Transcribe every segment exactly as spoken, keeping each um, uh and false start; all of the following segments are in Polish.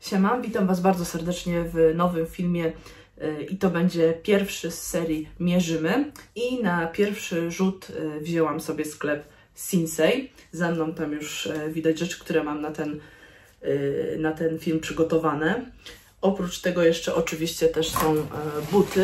Siema, witam Was bardzo serdecznie w nowym filmie i to będzie pierwszy z serii Mierzymy. I na pierwszy rzut wzięłam sobie sklep Sinsei. Za mną tam już widać rzeczy, które mam na ten, na ten film przygotowane. Oprócz tego jeszcze oczywiście też są buty.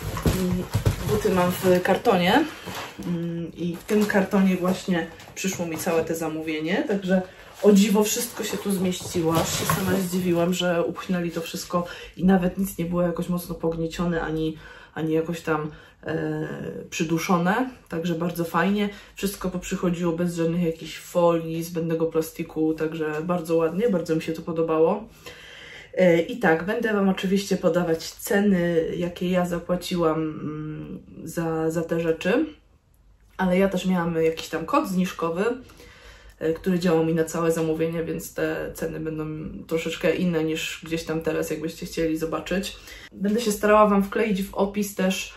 Buty mam w kartonie i w tym kartonie właśnie przyszło mi całe te zamówienie, także o dziwo wszystko się tu zmieściło. Aż się sama zdziwiłam, że upchnęli to wszystko i nawet nic nie było jakoś mocno pogniecione, ani, ani jakoś tam e, przyduszone. Także bardzo fajnie. Wszystko poprzychodziło bez żadnych jakichś folii, zbędnego plastiku, także bardzo ładnie, bardzo mi się to podobało. E, I tak, będę Wam oczywiście podawać ceny, jakie ja zapłaciłam mm, za, za te rzeczy. Ale ja też miałam jakiś tam kod zniżkowy, który działał mi na całe zamówienie, więc te ceny będą troszeczkę inne niż gdzieś tam teraz, jakbyście chcieli zobaczyć. Będę się starała Wam wkleić w opis też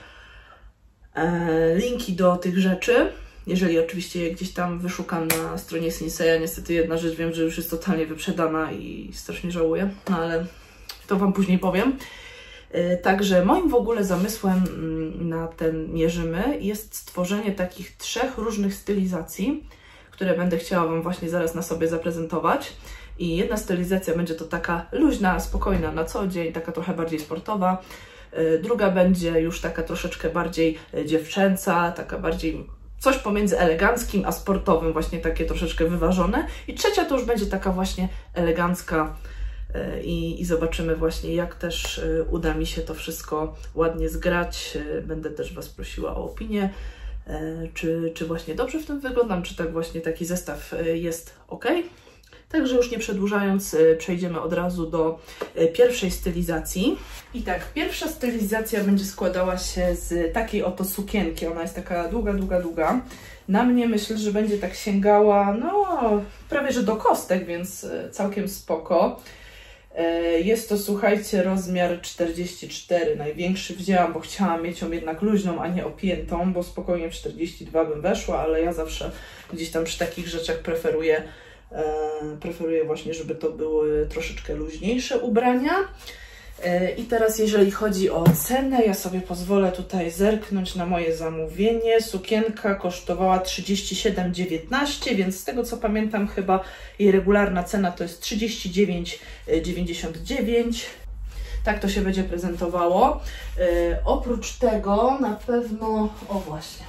e, linki do tych rzeczy, jeżeli oczywiście je gdzieś tam wyszukam na stronie Sinsei. Niestety jedna rzecz wiem, że już jest totalnie wyprzedana i strasznie żałuję, no ale to Wam później powiem. E, także moim w ogóle zamysłem na ten Mierzymy jest stworzenie takich trzech różnych stylizacji, które będę chciała Wam właśnie zaraz na sobie zaprezentować. I jedna stylizacja będzie to taka luźna, spokojna na co dzień, taka trochę bardziej sportowa. Druga będzie już taka troszeczkę bardziej dziewczęca, taka bardziej coś pomiędzy eleganckim a sportowym, właśnie takie troszeczkę wyważone. I trzecia to już będzie taka właśnie elegancka i, i zobaczymy właśnie, jak też uda mi się to wszystko ładnie zgrać. Będę też Was prosiła o opinię. Czy, czy właśnie dobrze w tym wyglądam, czy tak właśnie taki zestaw jest ok. Także już nie przedłużając, przejdziemy od razu do pierwszej stylizacji. I tak, pierwsza stylizacja będzie składała się z takiej oto sukienki. Ona jest taka długa, długa, długa. Na mnie myślę, że będzie tak sięgała, no prawie że do kostek, więc całkiem spoko. Jest to, słuchajcie, rozmiar czterdzieści cztery, największy wzięłam, bo chciałam mieć ją jednak luźną, a nie opiętą, bo spokojnie w czterdzieści dwa bym weszła, ale ja zawsze gdzieś tam przy takich rzeczach preferuję, e, preferuję właśnie, żeby to były troszeczkę luźniejsze ubrania. E, I teraz jeżeli chodzi o cenę, ja sobie pozwolę tutaj zerknąć na moje zamówienie. Sukienka kosztowała trzydzieści siedem dziewiętnaście, więc z tego co pamiętam chyba jej regularna cena to jest trzydzieści dziewięć dziewięćdziesiąt dziewięć. Tak to się będzie prezentowało. Yy, oprócz tego na pewno, o właśnie,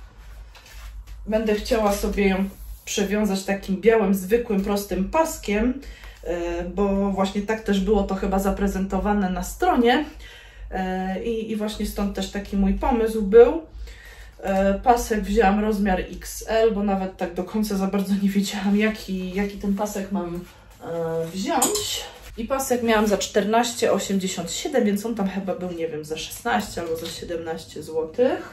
będę chciała sobie ją przewiązać takim białym, zwykłym, prostym paskiem, yy, bo właśnie tak też było to chyba zaprezentowane na stronie yy, i, i właśnie stąd też taki mój pomysł był. Pasek wzięłam rozmiar X L, bo nawet tak do końca za bardzo nie wiedziałam, jaki, jaki ten pasek mam wziąć. I pasek miałam za czternaście osiemdziesiąt siedem, więc on tam chyba był, nie wiem, za szesnaście albo za siedemnaście złotych.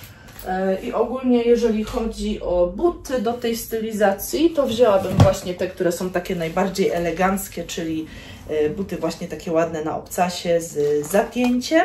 I ogólnie jeżeli chodzi o buty do tej stylizacji, to wzięłabym właśnie te, które są takie najbardziej eleganckie, czyli buty właśnie takie ładne na obcasie z zapięciem.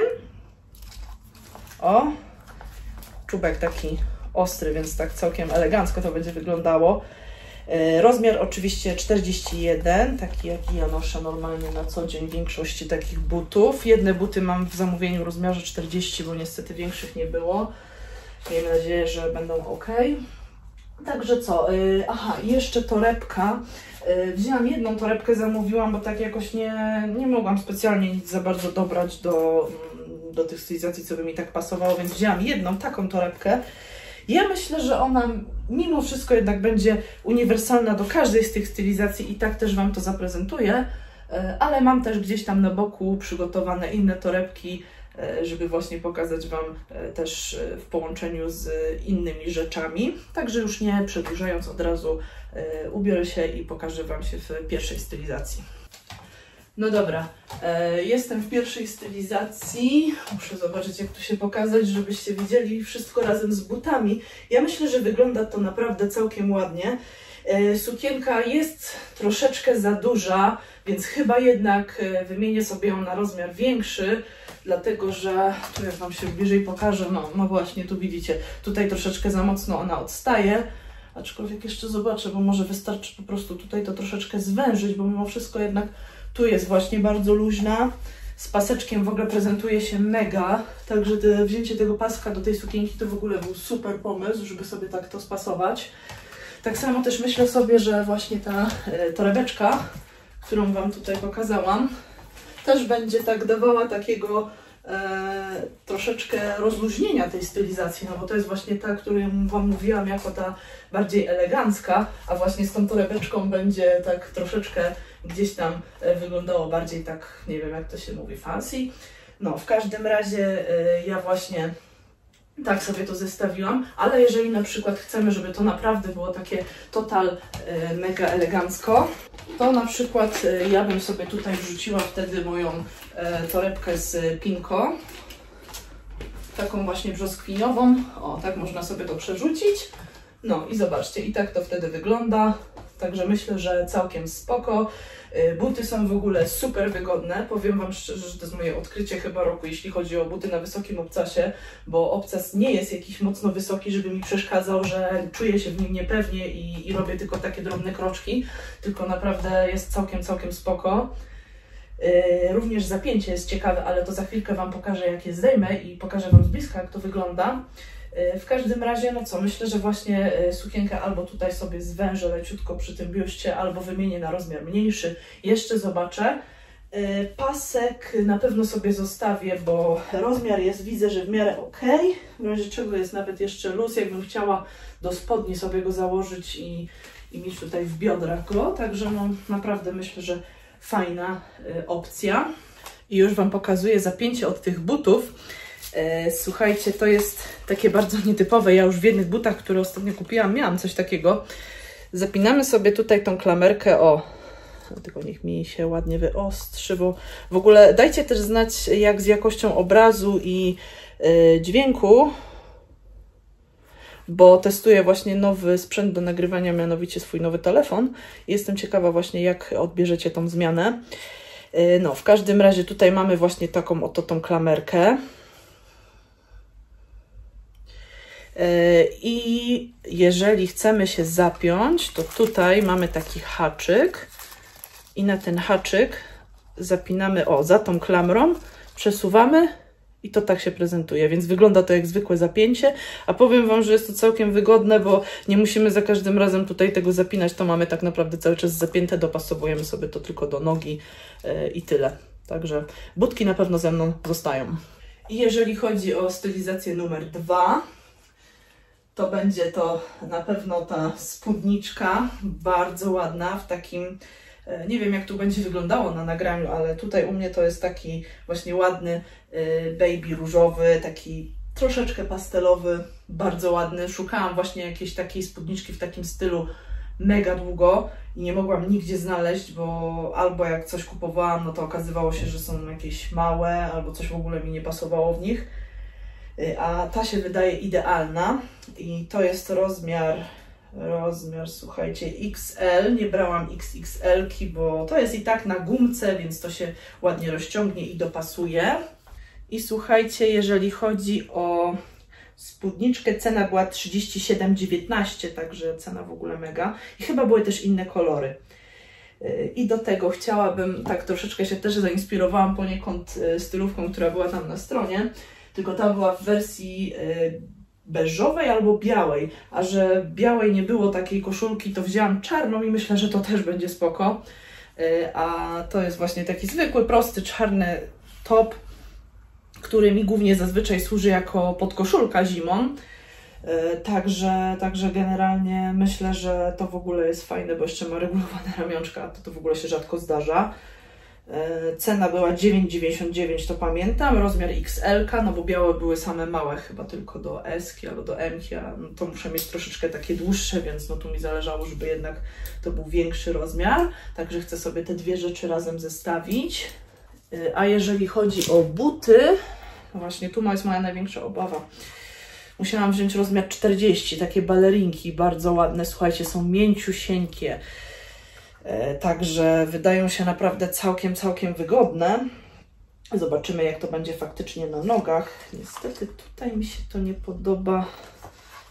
O! Czubek taki ostry, więc tak całkiem elegancko to będzie wyglądało. Rozmiar oczywiście czterdzieści jeden, taki jaki ja noszę normalnie na co dzień w większości takich butów. Jedne buty mam w zamówieniu w rozmiarze czterdzieści, bo niestety większych nie było. Miejmy nadzieję, że będą ok. Także co? Aha, jeszcze torebka. Wzięłam jedną torebkę, zamówiłam, bo tak jakoś nie, nie mogłam specjalnie nic za bardzo dobrać do, do tych stylizacji, co by mi tak pasowało, więc wzięłam jedną taką torebkę. Ja myślę, że ona mimo wszystko jednak będzie uniwersalna do każdej z tych stylizacji i tak też Wam to zaprezentuję, ale mam też gdzieś tam na boku przygotowane inne torebki, żeby właśnie pokazać Wam też w połączeniu z innymi rzeczami. Także już nie przedłużając, od razu ubiorę się i pokażę Wam się w pierwszej stylizacji. No dobra, jestem w pierwszej stylizacji. Muszę zobaczyć, jak tu się pokazać, żebyście widzieli wszystko razem z butami. Ja myślę, że wygląda to naprawdę całkiem ładnie. Sukienka jest troszeczkę za duża, więc chyba jednak wymienię sobie ją na rozmiar większy, dlatego że, tu jak Wam się bliżej pokażę, no, no właśnie, tu widzicie, tutaj troszeczkę za mocno ona odstaje, aczkolwiek jeszcze zobaczę, bo może wystarczy po prostu tutaj to troszeczkę zwężyć, bo mimo wszystko jednak Tu jest właśnie bardzo luźna. Z paseczkiem w ogóle prezentuje się mega, także te, wzięcie tego paska do tej sukienki to w ogóle był super pomysł, żeby sobie tak to spasować. Tak samo też myślę sobie, że właśnie ta e, torebeczka, którą Wam tutaj pokazałam, też będzie tak dawała takiego e, troszeczkę rozluźnienia tej stylizacji, no bo to jest właśnie ta, którą Wam mówiłam jako ta bardziej elegancka, a właśnie z tą torebeczką będzie tak troszeczkę gdzieś tam e, wyglądało bardziej tak, nie wiem jak to się mówi, fancy. No w każdym razie e, ja właśnie tak sobie to zestawiłam, ale jeżeli na przykład chcemy, żeby to naprawdę było takie total e, mega elegancko, to na przykład e, ja bym sobie tutaj wrzuciła wtedy moją e, torebkę z Pinko, taką właśnie brzoskwiniową, o tak można sobie to przerzucić, no i zobaczcie, i tak to wtedy wygląda, także myślę, że całkiem spoko. Buty są w ogóle super wygodne. Powiem Wam szczerze, że to jest moje odkrycie chyba roku, jeśli chodzi o buty na wysokim obcasie, bo obcas nie jest jakiś mocno wysoki, żeby mi przeszkadzał, że czuję się w nim niepewnie i, i robię tylko takie drobne kroczki, tylko naprawdę jest całkiem, całkiem spoko. Yy, również zapięcie jest ciekawe, ale to za chwilkę Wam pokażę, jak je zdejmę i pokażę Wam z bliska, jak to wygląda. W każdym razie, no co, myślę, że właśnie sukienkę albo tutaj sobie zwężę leciutko przy tym biuście, albo wymienię na rozmiar mniejszy. Jeszcze zobaczę. Pasek na pewno sobie zostawię, bo rozmiar jest, widzę, że w miarę ok. W razie czego jest nawet jeszcze luz, jakbym chciała do spodni sobie go założyć i, i mieć tutaj w biodrach go. Także no naprawdę myślę, że fajna opcja. I już Wam pokazuję zapięcie od tych butów. Słuchajcie, to jest takie bardzo nietypowe. Ja już w jednych butach, które ostatnio kupiłam, miałam coś takiego. Zapinamy sobie tutaj tą klamerkę, o, tylko niech mi się ładnie wyostrzy, bo w ogóle dajcie też znać, jak z jakością obrazu i yy, dźwięku, bo testuję właśnie nowy sprzęt do nagrywania, mianowicie swój nowy telefon. Jestem ciekawa właśnie, jak odbierzecie tą zmianę. Yy, no, w każdym razie tutaj mamy właśnie taką oto tą klamerkę. I jeżeli chcemy się zapiąć, to tutaj mamy taki haczyk i na ten haczyk zapinamy, o, za tą klamrą, przesuwamy i to tak się prezentuje, więc wygląda to jak zwykłe zapięcie, a powiem Wam, że jest to całkiem wygodne, bo nie musimy za każdym razem tutaj tego zapinać, to mamy tak naprawdę cały czas zapięte, dopasowujemy sobie to tylko do nogi yy, i tyle. Także butki na pewno ze mną zostają. I jeżeli chodzi o stylizację numer dwa, to będzie to na pewno ta spódniczka, bardzo ładna, w takim, nie wiem jak tu będzie wyglądało na nagraniu, ale tutaj u mnie to jest taki właśnie ładny baby różowy, taki troszeczkę pastelowy, bardzo ładny. Szukałam właśnie jakiejś takiej spódniczki w takim stylu mega długo i nie mogłam nigdzie znaleźć, bo albo jak coś kupowałam, no to okazywało się, że są jakieś małe, albo coś w ogóle mi nie pasowało w nich. A ta się wydaje idealna i to jest rozmiar, rozmiar, słuchajcie, X L. Nie brałam X X L-ki, bo to jest i tak na gumce, więc to się ładnie rozciągnie i dopasuje. I słuchajcie, jeżeli chodzi o spódniczkę, cena była trzydzieści siedem dziewiętnaście, także cena w ogóle mega. I chyba były też inne kolory. I do tego chciałabym, tak troszeczkę się też zainspirowałam poniekąd stylówką, która była tam na stronie, tylko ta była w wersji beżowej albo białej, a że białej nie było takiej koszulki, to wzięłam czarną i myślę, że to też będzie spoko. A to jest właśnie taki zwykły, prosty, czarny top, który mi głównie zazwyczaj służy jako podkoszulka zimą. Także, także generalnie myślę, że to w ogóle jest fajne, bo jeszcze ma regulowane ramionczka, a to, to w ogóle się rzadko zdarza. Cena była dziewięć dziewięćdziesiąt dziewięć, to pamiętam, rozmiar X L-ka, no bo białe były same małe, chyba tylko do S-ki albo do M-ki, a no to muszę mieć troszeczkę takie dłuższe, więc no tu mi zależało, żeby jednak to był większy rozmiar, także chcę sobie te dwie rzeczy razem zestawić. A jeżeli chodzi o buty, no właśnie tu jest moja największa obawa. Musiałam wziąć rozmiar czterdzieści, takie balerinki, bardzo ładne, słuchajcie, są mięciusieńkie. Także wydają się naprawdę całkiem, całkiem wygodne. Zobaczymy, jak to będzie faktycznie na nogach. Niestety tutaj mi się to nie podoba.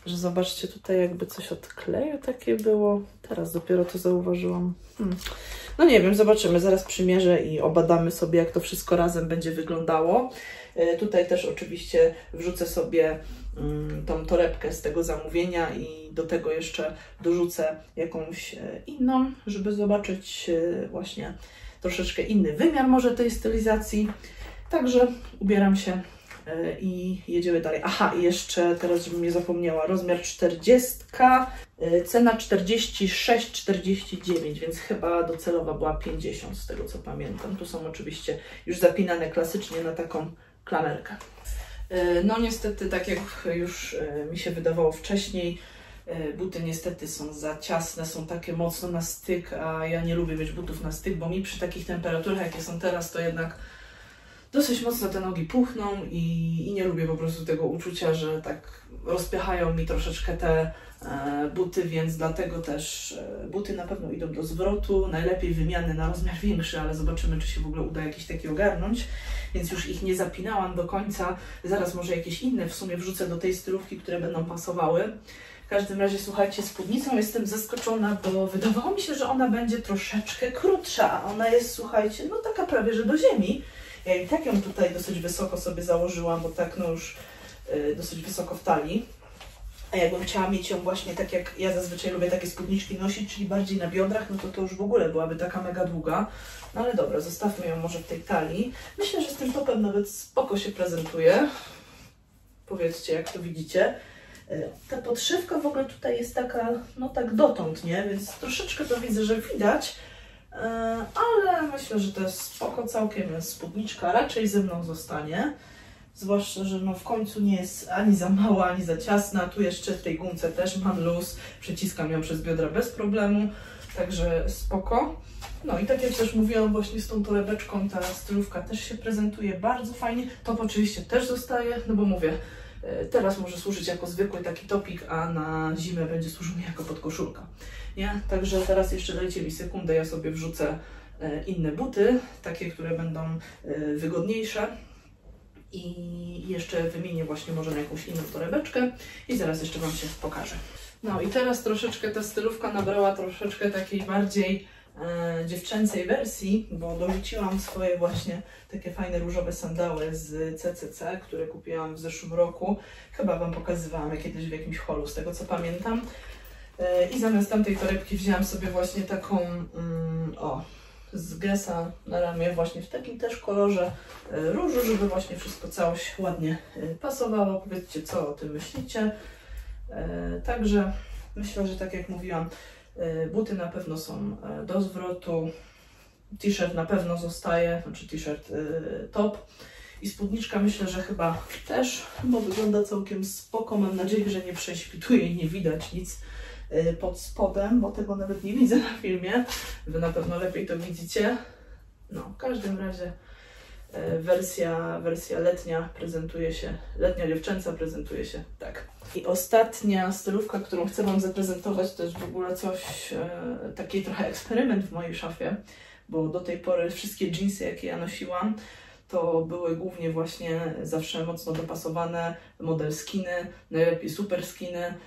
że zobaczcie, tutaj jakby coś od kleju takie było. Teraz dopiero to zauważyłam. Hmm. No nie wiem, zobaczymy. Zaraz przymierzę i obadamy sobie, jak to wszystko razem będzie wyglądało. Yy, tutaj też oczywiście wrzucę sobie yy, tą torebkę z tego zamówienia i do tego jeszcze dorzucę jakąś yy, inną, żeby zobaczyć yy, właśnie troszeczkę inny wymiar może tej stylizacji. Także ubieram się i jedziemy dalej. Aha, i jeszcze teraz, żebym nie zapomniała, rozmiar czterdzieści, cena czterdzieści sześć czterdzieści dziewięć, więc chyba docelowa była pięćdziesiąt, z tego co pamiętam. Tu są oczywiście już zapinane klasycznie na taką klamerkę. No niestety, tak jak już mi się wydawało wcześniej, buty niestety są za ciasne, są takie mocno na styk, a ja nie lubię mieć butów na styk, bo mi przy takich temperaturach, jakie są teraz, to jednak dosyć mocno te nogi puchną i, i nie lubię po prostu tego uczucia, że tak rozpychają mi troszeczkę te e, buty, więc dlatego też e, buty na pewno idą do zwrotu, najlepiej wymiany na rozmiar większy, ale zobaczymy, czy się w ogóle uda jakiś taki ogarnąć, więc już ich nie zapinałam do końca, zaraz może jakieś inne w sumie wrzucę do tej stylówki, które będą pasowały. W każdym razie, słuchajcie, spódnicą jestem zaskoczona, bo wydawało mi się, że ona będzie troszeczkę krótsza, a ona jest, słuchajcie, no taka prawie, że do ziemi. Ja i tak ją tutaj dosyć wysoko sobie założyłam, bo tak no już y, dosyć wysoko w talii. A jakbym chciała mieć ją właśnie tak, jak ja zazwyczaj lubię takie spódniczki nosić, czyli bardziej na biodrach, no to to już w ogóle byłaby taka mega długa. No ale dobra, zostawmy ją może w tej talii. Myślę, że z tym topem nawet spoko się prezentuje. Powiedzcie, jak to widzicie. Ta podszywka w ogóle tutaj jest taka, no tak dotąd, nie? Więc troszeczkę to widzę, że widać. Ale myślę, że to jest spoko całkiem, jest spódniczka, raczej ze mną zostanie. Zwłaszcza, że no w końcu nie jest ani za mała, ani za ciasna. Tu jeszcze w tej gumce też mam luz, przyciskam ją przez biodra bez problemu, także spoko. No i tak jak też mówiłam, właśnie z tą torebeczką ta stylówka też się prezentuje bardzo fajnie. Top oczywiście też zostaje, no bo mówię, teraz może służyć jako zwykły taki topik, a na zimę będzie służył mi jako podkoszulka. Nie? Także teraz jeszcze dajcie mi sekundę, ja sobie wrzucę inne buty, takie, które będą wygodniejsze i jeszcze wymienię właśnie może na jakąś inną torebeczkę i zaraz jeszcze Wam się pokażę. No i teraz troszeczkę ta stylówka nabrała troszeczkę takiej bardziej e, dziewczęcej wersji, bo dorzuciłam swoje właśnie takie fajne różowe sandały z C C C, które kupiłam w zeszłym roku. Chyba Wam pokazywałam je kiedyś w jakimś holu, z tego co pamiętam. E, I zamiast tamtej torebki wzięłam sobie właśnie taką, mm, o, z Gessa na ramię, właśnie w takim też kolorze e, różu, żeby właśnie wszystko całość ładnie e, pasowało. Powiedzcie, co o tym myślicie. E, także myślę, że tak jak mówiłam, e, buty na pewno są e, do zwrotu, t-shirt na pewno zostaje, znaczy t-shirt e, top i spódniczka myślę, że chyba też, bo wygląda całkiem spoko. Mam nadzieję, że nie prześwituje i nie widać nic e, pod spodem, bo tego nawet nie widzę na filmie. Wy na pewno lepiej to widzicie. No, w każdym razie Wersja, wersja letnia prezentuje się, letnia dziewczęca prezentuje się tak. I ostatnia stylówka, którą chcę Wam zaprezentować, to jest w ogóle coś, e, taki trochę eksperyment w mojej szafie, bo do tej pory wszystkie dżinsy, jakie ja nosiłam, to były głównie właśnie zawsze mocno dopasowane, model skiny, najlepiej super skiny, e,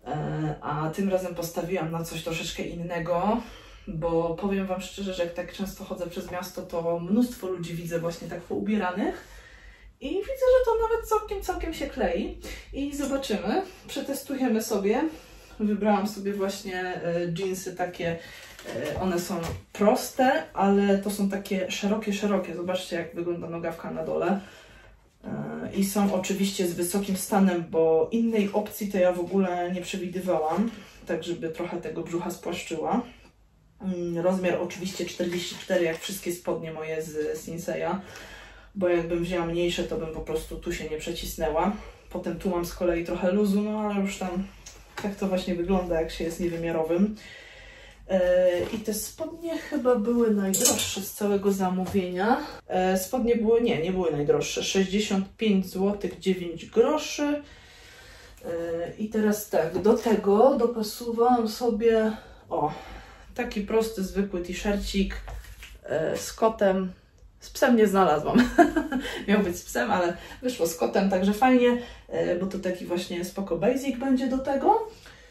a tym razem postawiłam na coś troszeczkę innego. Bo powiem Wam szczerze, że jak tak często chodzę przez miasto, to mnóstwo ludzi widzę właśnie tak poubieranych i widzę, że to nawet całkiem, całkiem się klei. I zobaczymy, przetestujemy sobie. Wybrałam sobie właśnie y, dżinsy takie, y, one są proste, ale to są takie szerokie, szerokie. Zobaczcie, jak wygląda nogawka na dole. Y, I są oczywiście z wysokim stanem, bo innej opcji to ja w ogóle nie przewidywałam, tak żeby trochę tego brzucha spłaszczyła. Rozmiar oczywiście czterdzieści cztery, jak wszystkie spodnie moje z Sinseya, bo jakbym wzięła mniejsze, to bym po prostu tu się nie przecisnęła. Potem tu mam z kolei trochę luzu, no ale już tam tak to właśnie wygląda, jak się jest niewymiarowym. Yy, I te spodnie chyba były najdroższe z całego zamówienia. Yy, spodnie były, nie, nie były najdroższe, sześćdziesiąt pięć złotych dziewięć groszy. Yy, I teraz tak, do tego dopasowałam sobie, o, taki prosty, zwykły t-shircik e, z kotem, Z psem nie znalazłam. Miał być z psem, ale wyszło z kotem, także fajnie, bo to taki właśnie spoko basic będzie do tego.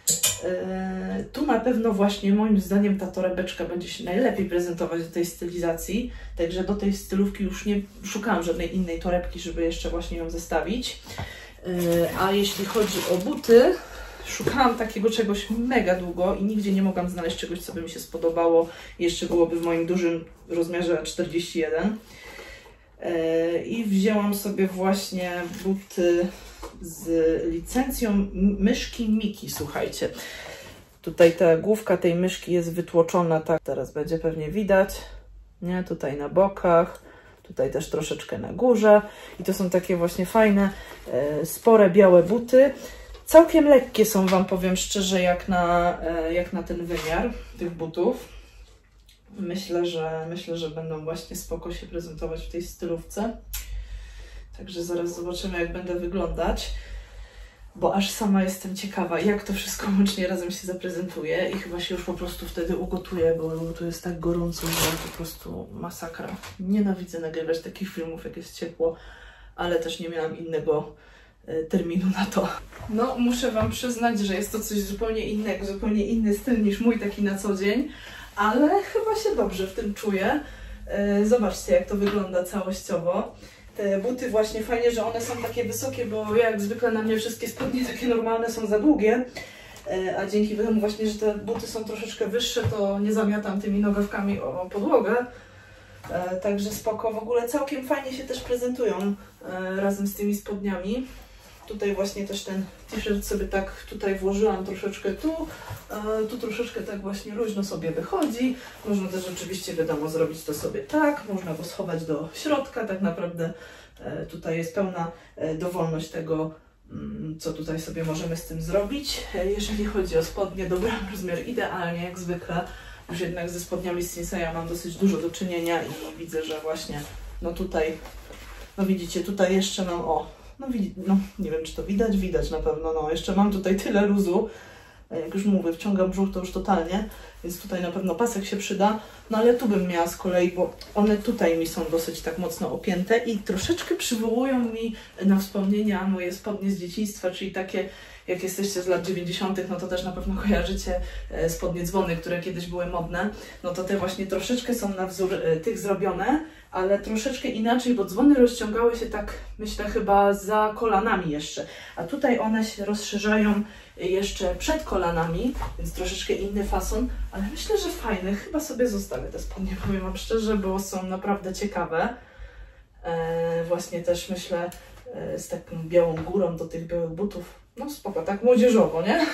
Tu na pewno właśnie moim zdaniem ta torebeczka będzie się najlepiej prezentować do tej stylizacji, także do tej stylówki już nie szukałam żadnej innej torebki, żeby jeszcze właśnie ją zestawić. A jeśli chodzi o buty, szukałam takiego czegoś mega długo i nigdzie nie mogłam znaleźć czegoś, co by mi się spodobało. Jeszcze byłoby w moim dużym rozmiarze czterdzieści jeden. I wzięłam sobie właśnie buty z licencją myszki Miki, słuchajcie. Tutaj ta główka tej myszki jest wytłoczona, tak teraz będzie pewnie widać, nie? Tutaj na bokach, tutaj też troszeczkę na górze i to są takie właśnie fajne, spore białe buty. Całkiem lekkie są, Wam powiem szczerze, jak na, jak na ten wymiar tych butów. Myślę, że myślę, że będą właśnie spoko się prezentować w tej stylówce. Także zaraz zobaczymy, jak będę wyglądać, bo aż sama jestem ciekawa, jak to wszystko łącznie razem się zaprezentuje i chyba się już po prostu wtedy ugotuję, bo tu jest tak gorąco, że po prostu masakra. Nienawidzę nagrywać takich filmów, jak jest ciepło, ale też nie miałam innego terminu na to. No, muszę Wam przyznać, że jest to coś zupełnie innego, zupełnie inny styl niż mój taki na co dzień, ale chyba się dobrze w tym czuję. Zobaczcie, jak to wygląda całościowo. Te buty właśnie fajnie, że one są takie wysokie, bo jak zwykle na mnie wszystkie spodnie takie normalne są za długie, a dzięki temu właśnie, że te buty są troszeczkę wyższe, to nie zamiatam tymi nogawkami o podłogę. Także spoko, w ogóle całkiem fajnie się też prezentują razem z tymi spodniami. Tutaj właśnie też ten t-shirt sobie tak tutaj włożyłam troszeczkę tu, tu troszeczkę tak właśnie luźno sobie wychodzi. Można też oczywiście, wiadomo, zrobić to sobie tak, można go schować do środka, tak naprawdę tutaj jest pełna dowolność tego, co tutaj sobie możemy z tym zrobić. Jeżeli chodzi o spodnie, dobrałam rozmiar idealnie, jak zwykle. Już jednak ze spodniami z Sinseya mam dosyć dużo do czynienia i widzę, że właśnie no tutaj, no widzicie, tutaj jeszcze mam, o, no, no nie wiem, czy to widać, widać na pewno, no jeszcze mam tutaj tyle luzu, jak już mówię, wciągam brzuch to już totalnie, więc tutaj na pewno pasek się przyda, no ale tu bym miała z kolei, bo one tutaj mi są dosyć tak mocno opięte i troszeczkę przywołują mi na wspomnienia moje spodnie z dzieciństwa, czyli takie, jak jesteście z lat dziewięćdziesiątych, no to też na pewno kojarzycie spodnie dzwony, które kiedyś były modne, no to te właśnie troszeczkę są na wzór tych zrobione, ale troszeczkę inaczej, bo dzwony rozciągały się tak, myślę, chyba za kolanami jeszcze, a tutaj one się rozszerzają jeszcze przed kolanami, więc troszeczkę inny fason, ale myślę, że fajny. Chyba sobie zostawię te spodnie, powiem Wam szczerze, bo są naprawdę ciekawe. Eee, właśnie też myślę e, z taką białą górą do tych białych butów. No spoko, tak młodzieżowo, nie?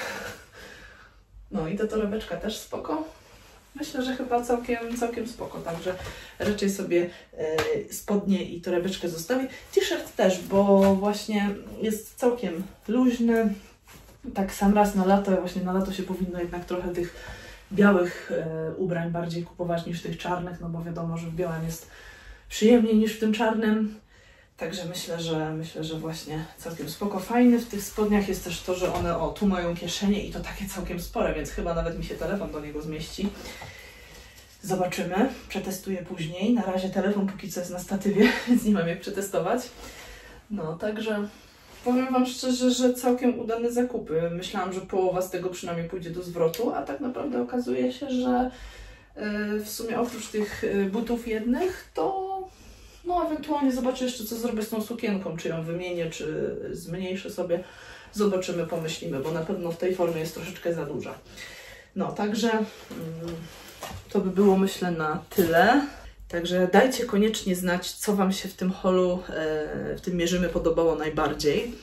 No i ta torebeczka też spoko. Myślę, że chyba całkiem, całkiem spoko, także raczej sobie e, spodnie i torebeczkę zostawię. T-shirt też, bo właśnie jest całkiem luźny. Tak sam raz na lato, właśnie na lato się powinno jednak trochę tych białych e, ubrań bardziej kupować niż tych czarnych, no bo wiadomo, że w białym jest przyjemniej niż w tym czarnym. Także myślę, że myślę, że właśnie całkiem spoko. Fajne w tych spodniach jest też to, że one, o, tu mają kieszenie i to takie całkiem spore, więc chyba nawet mi się telefon do niego zmieści. Zobaczymy, przetestuję później. Na razie telefon póki co jest na statywie, więc nie mam jak przetestować. No, także powiem Wam szczerze, że całkiem udane zakupy. Myślałam, że połowa z tego przynajmniej pójdzie do zwrotu, a tak naprawdę okazuje się, że w sumie oprócz tych butów jednych, to no ewentualnie zobaczę jeszcze, co zrobię z tą sukienką, czy ją wymienię, czy zmniejszę sobie. Zobaczymy, pomyślimy, bo na pewno w tej formie jest troszeczkę za duża. No, także to by było, myślę, na tyle. Także dajcie koniecznie znać, co Wam się w tym haulu, w tym Mierzymy podobało najbardziej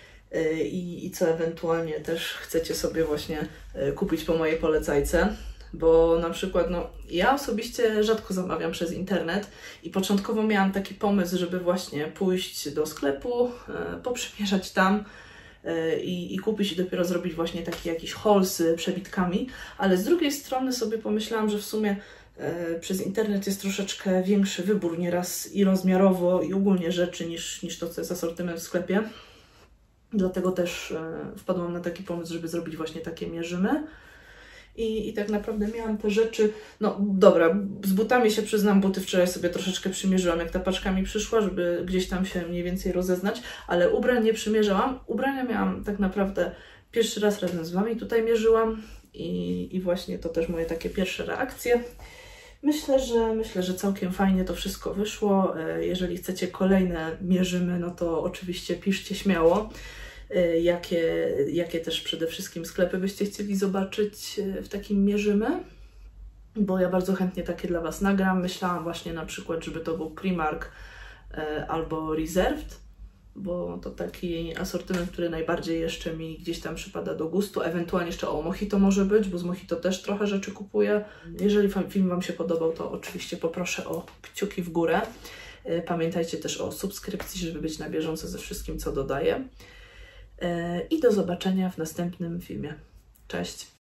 i, i co ewentualnie też chcecie sobie właśnie kupić po mojej polecajce. Bo na przykład, no, ja osobiście rzadko zamawiam przez internet i początkowo miałam taki pomysł, żeby właśnie pójść do sklepu, e, poprzymierzać tam e, i, i kupić i dopiero zrobić właśnie taki jakiś haul z przebitkami, ale z drugiej strony sobie pomyślałam, że w sumie e, przez internet jest troszeczkę większy wybór nieraz i rozmiarowo i ogólnie rzeczy niż, niż to, co jest asortyment w sklepie. Dlatego też e, wpadłam na taki pomysł, żeby zrobić właśnie takie Mierzymy. I, i tak naprawdę miałam te rzeczy, no dobra, z butami się przyznam, buty wczoraj sobie troszeczkę przymierzyłam, jak ta paczka mi przyszła, żeby gdzieś tam się mniej więcej rozeznać, ale ubrań nie przymierzałam. Ubrania miałam tak naprawdę pierwszy raz razem z Wami tutaj mierzyłam i, i właśnie to też moje takie pierwsze reakcje. Myślę, że myślę, że całkiem fajnie to wszystko wyszło. Jeżeli chcecie kolejne mierzymy, no to oczywiście piszcie śmiało, jakie, jakie też przede wszystkim sklepy byście chcieli zobaczyć w takim mierzymy, bo ja bardzo chętnie takie dla Was nagram. Myślałam właśnie na przykład, żeby to był Primark albo Reserved, bo to taki asortyment, który najbardziej jeszcze mi gdzieś tam przypada do gustu. Ewentualnie jeszcze o Mojito może być, bo z Mojito też trochę rzeczy kupuję. Jeżeli film Wam się podobał, to oczywiście poproszę o kciuki w górę. Pamiętajcie też o subskrypcji, żeby być na bieżąco ze wszystkim, co dodaję. I do zobaczenia w następnym filmie. Cześć!